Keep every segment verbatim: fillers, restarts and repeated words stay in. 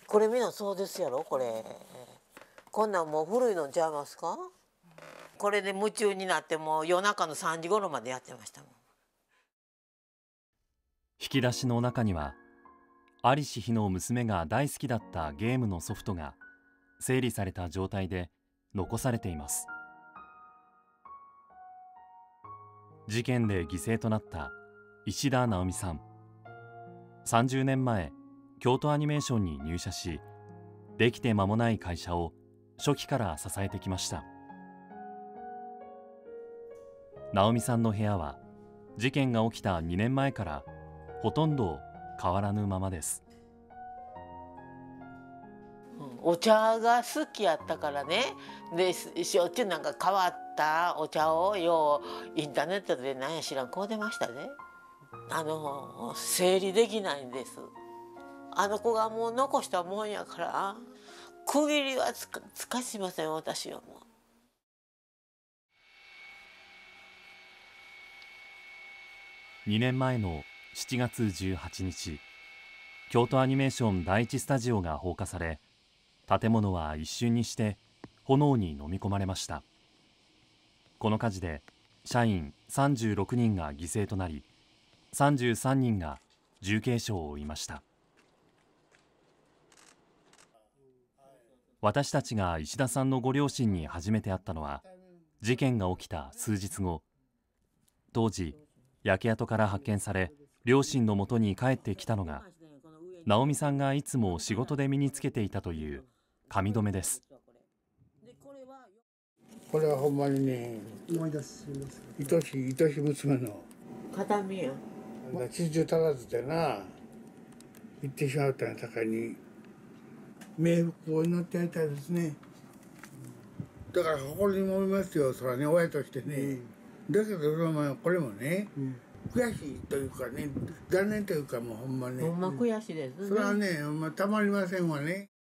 これみんなそうですやろこれ。こんなんもう古いのちゃいますか。これで夢中になってもう夜中のさんじ頃までやってましたもん。 引き出しの中には在りし日の娘が大好きだったゲームのソフトが整理された状態で残されています。事件で犠牲となった石田直美さん。さんじゅうねんまえ京都アニメーションに入社し、できて間もない会社を初期から支えてきました。直美さんの部屋は事件が起きたにねんまえからほとんど変わらぬままです。 お茶が好きやったからね。でしょっちゅうなんか変わったお茶をようインターネットで何や知らんこう出ましたね。あの整理できないんです。あの子がもう残したもんやから区切りはつかつかしません私はもう。にねんまえのしちがつじゅうはちにち、京都アニメーション第一スタジオが放火され、建物は一瞬にして炎に飲み込まれました。この火事で社員さんじゅうろくにんが犠牲となり、さんじゅうさんにんが重軽傷を負いました。私たちが石田さんのご両親に初めて会ったのは事件が起きた数日後。当時焼け跡から発見され、両親のもとに帰ってきたのが直美さんがいつも仕事で身につけていたという髪留めです。 これはほんまにね、思い出します愛しい愛しい娘の形見や地中足らずでな行ってしまったんやさかいに冥福を祈ってやりたいですね。だから誇りに思いますよ、それはね、親としてね、うん、だけどこれもね、うん、悔しいというかね、残念というかもうほんまね、 ほんま悔しいですね。 それはね、ほんまたまりませんわね。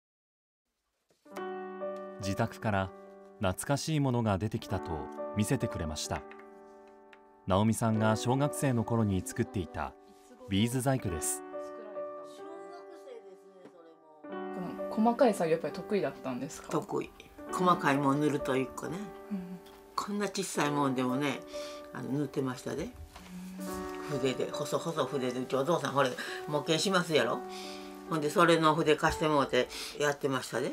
自宅から懐かしいものが出てきたと見せてくれました。直美さんが小学生の頃に作っていたビーズ細工です。 細かい作業やっぱり得意だったんですか？ 得意。細かいもん塗ると一個ね、うん、こんな小さいもんでもねあの塗ってましたで、筆で細細筆で。うちお父さんこれ模型しますやろ。ほんでそれの筆貸してもうてやってましたで。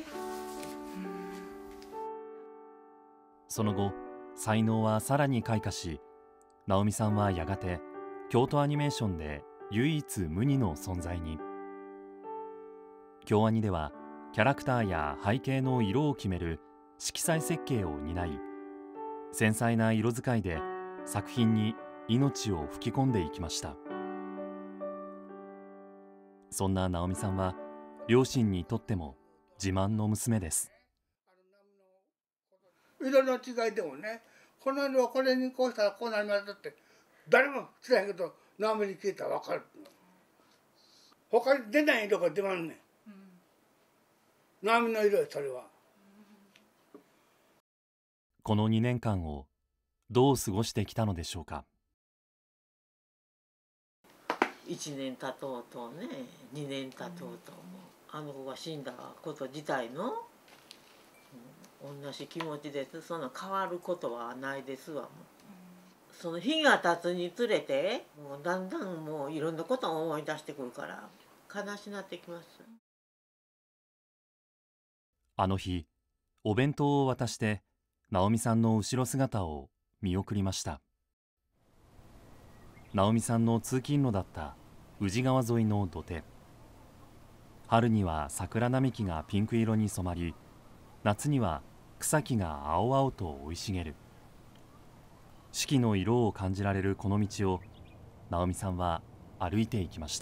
その後才能はさらに開花し、直美さんはやがて京都アニメーションで唯一無二の存在に。京アニではキャラクターや背景の色を決める色彩設計を担い、繊細な色使いで作品に命を吹き込んでいきました。そんな直美さんは両親にとっても自慢の娘です。 色の違いでもね、この色はこれにこうしたらこうなりますって誰も知らへんけど直美に聞いたら分かる。他に出ない色が出ますねん。直美の色よそれは。 このにねんかんをどう過ごしてきたのでしょうか。 いちねん経とうとねにねん経とうともあの子が死んだこと自体の、うん、同じ気持ちです。そんな変わることはないですわ。もうその日が経つにつれてもうだんだんもういろんなことを思い出してくるから悲しなってきます。 あの日お弁当を渡して直美さんの後ろ姿を見送りました。直美さんの通勤路だった宇治川沿いの土手。春には桜並木がピンク色に染まり、夏には草木が青々と生い茂る。四季の色を感じられるこの道を直美さんは歩いていきました。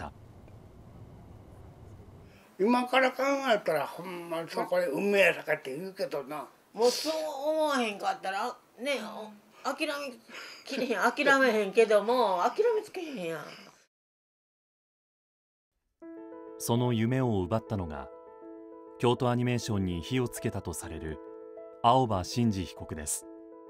今から考えたらほんまにそこで運命やさかって言うけどな、 もうそう思わへんかったらね、諦めきれへん。諦めへんけども諦めつけへんやん。 その夢を奪ったのが京都アニメーションに火をつけたとされる青葉真司被告です。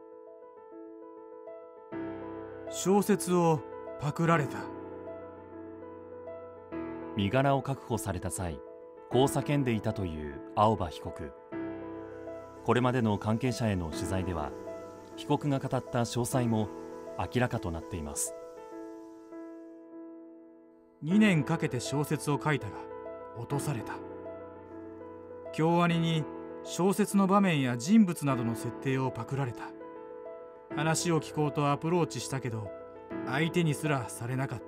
小説をパクられた。 身柄を確保された際、 こう叫んでいたという青葉被告。これまでの関係者への取材では、被告が語った詳細も明らかとなっています。 にねんかけて小説を書いたが落とされた。京アニに小説の場面や人物などの設定をパクられた。話を聞こうとアプローチしたけど相手にすらされなかった。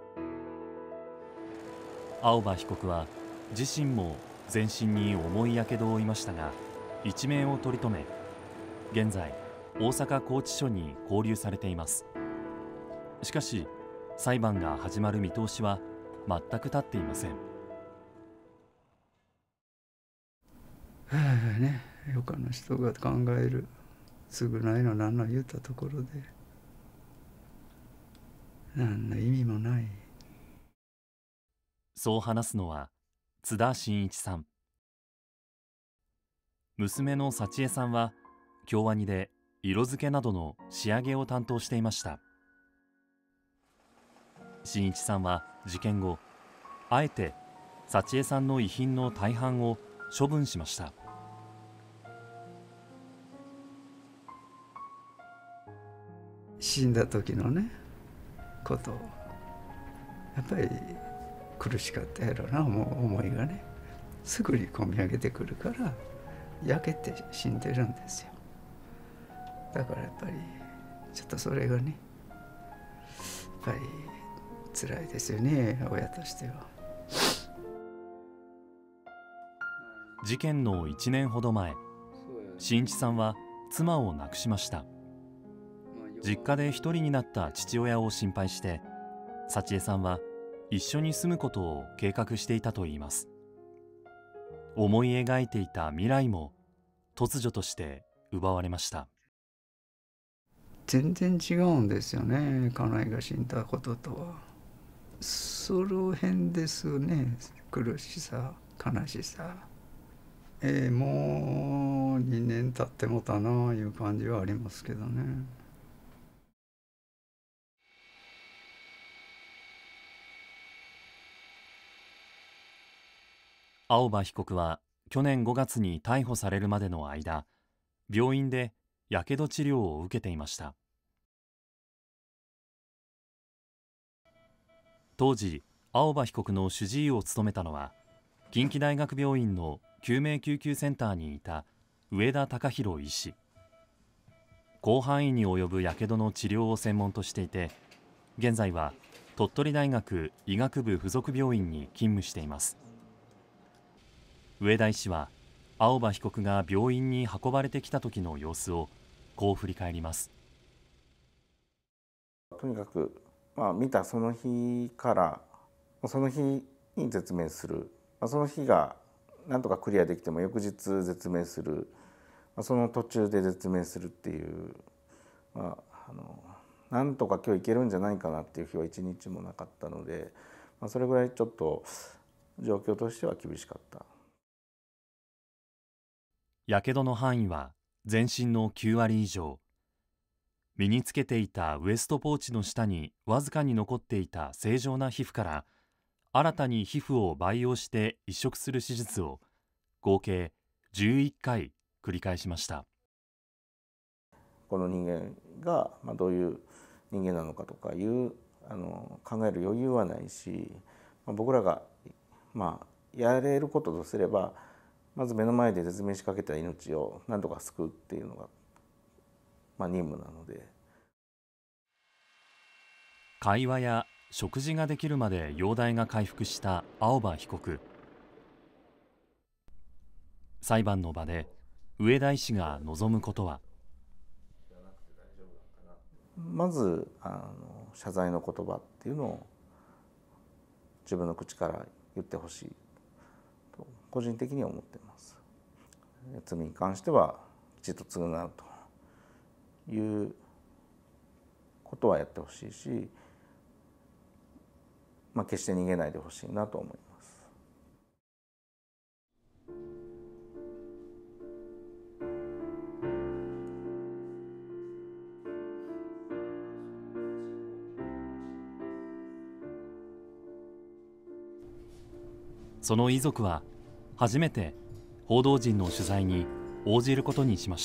青葉被告は自身も全身に重いやけどを負いましたが、一命を取り留め、現在大阪拘置所に勾留されています。しかし裁判が始まる見通しは全く立っていません。 はあね、他の人が考える償いの何の言ったところで何の意味もない。 そう話すのは津田真一さん。娘の幸恵さんは京アニで色付けなどの仕上げを担当していました。真一さんは事件後、あえて幸恵さんの遺品の大半を処分しました。 死んだ時のねことやっぱり苦しかったやろな、思いがねすぐに込み上げてくるから焼けて死んでるんですよ。だからやっぱりちょっとそれがねやっぱり辛いですよね、親としては。 事件のいちねんほど前、真一さんは妻を亡くしました。実家で一人になった父親を心配して幸恵さんは一緒に住むことを計画していたといいます。思い描いていた未来も突如として奪われました。 全然違うんですよね、家内が死んだこととは。その辺ですね、苦しさ悲しさ。えー、もうにねん経ってもたなあいう感じはありますけどね。 青葉被告は去年ごがつに逮捕されるまでの間、病院でやけど治療を受けていました。当時、青葉被告の主治医を務めたのは近畿大学病院の救命救急センターにいた上田隆弘医師。広範囲に及ぶやけどの治療を専門としていて、現在は鳥取大学医学部附属病院に勤務しています。上田医師は青葉被告が病院に運ばれてきた時の様子をこう振り返ります。 とにかく、まあ、見たその日からその日に絶命する、まあ、その日がなんとかクリアできても翌日絶命する、まあ、その途中で絶命するっていう、まあ、あのなんとか今日いけるんじゃないかなっていう日は一日もなかったので、まあ、それぐらいちょっと状況としては厳しかった。 やけどの範囲は全身のきゅうわり以上。身につけていたウエストポーチの下にわずかに残っていた正常な皮膚から新たに皮膚を培養して移植する手術を合計じゅういっかい繰り返しました。 この人間がどういう人間なのかとかいうあの考える余裕はないし、僕らがまあやれることとすれば、まず目の前で絶命しかけた命を何とか救うっていうのが、まあ、任務なので。 会話や食事ができるまで容体が回復した青葉被告。裁判の場で上田医師が望むことは、 まずあの謝罪の言葉っていうのを自分の口から言ってほしいと個人的には思っています。罪に関してはきちっと償うということはやってほしいし、まあ、決して逃げないでほしいなと思います。 その遺族は初めて報道陣の取材に応じることにしました。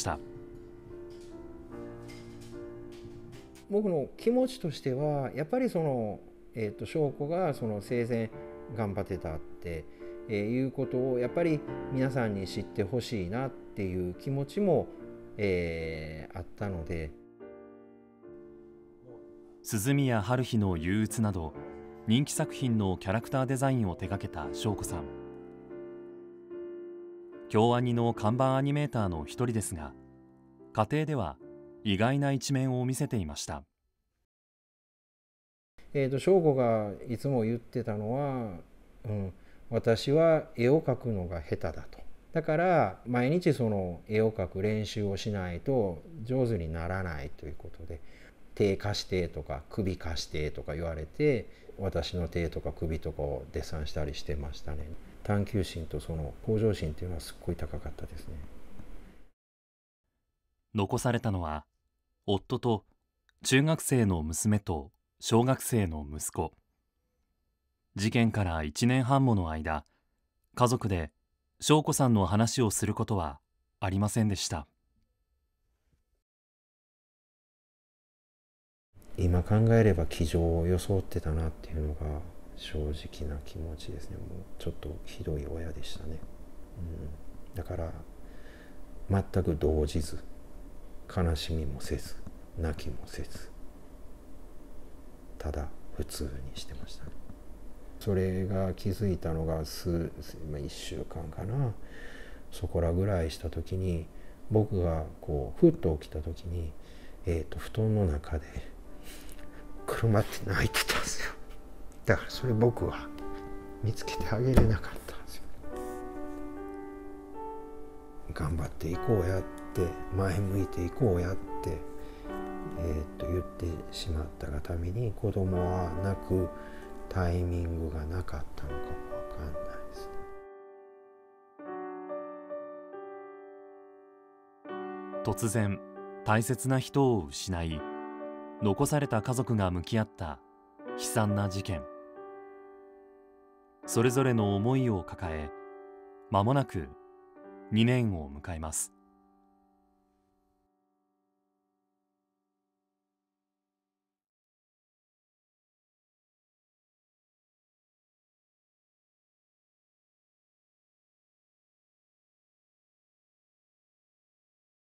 僕の気持ちとしてはやっぱりその、えー、と翔子がその生前頑張ってたって、えー、いうことをやっぱり皆さんに知ってほしいなっていう気持ちも、えー、あったので、 涼宮ハルヒの憂鬱など人気作品のキャラクターデザインを手掛けた翔子さん。京アニの看板アニメーターの一人ですが、家庭では意外な一面を見せていました。 えーと翔子がいつも言ってたのは、うん、私は絵を描くのが下手だと。だから毎日その絵を描く練習をしないと上手にならないということで、手貸してとか首貸してとか言われて、私の手とか首とかをデッサンしたりしてましたね。探求心とその向上心っていうのはすっごい高かったですね。 残されたのは夫と中学生の娘と小学生の息子。事件からいちねんはんもの間、家族で翔子さんの話をすることはありませんでした。 今考えれば気丈を装ってたなっていうのが正直な気持ちですね。もうちょっとひどい親でしたね、うん、だから全く動じず、悲しみもせず泣きもせず、ただ普通にしてましたね。それが気づいたのが数いっしゅうかんかな、そこらぐらいした時に、僕がこうふっと起きた時に、えーと布団の中で車って泣いてたんですよ。だからそれ僕は見つけてあげれなかったんですよ。頑張っていこうやって、前向いていこうやって、えー、と言ってしまったがために、子供は泣くタイミングがなかったのかもわかんないですね。突然大切な人を失い、残された家族が向き合った悲惨な事件。それぞれの思いを抱え、間もなくにねんを迎えます。